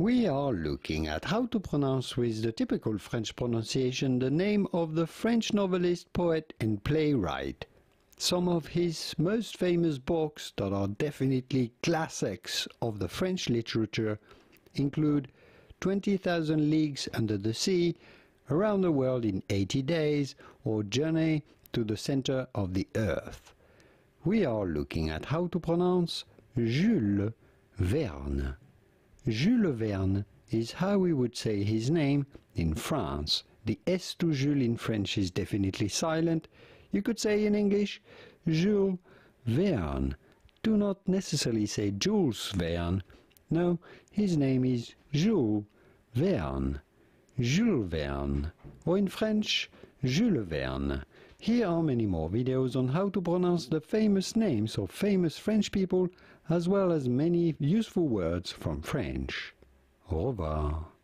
We are looking at how to pronounce with the typical French pronunciation the name of the French novelist, poet and playwright. Some of his most famous books that are definitely classics of the French literature include 20,000 Leagues Under the Sea, Around the World in 80 Days, or Journey to the Center of the Earth. We are looking at how to pronounce Jules Verne. Jules Verne is how we would say his name in France. The S to Jules in French is definitely silent. You could say in English, Jules Verne. Do not necessarily say Jules Verne. No, his name is Jules Verne. Jules Verne. Or in French, Jules Verne. Here are many more videos on how to pronounce the famous names of famous French people, as well as many useful words from French. Au revoir.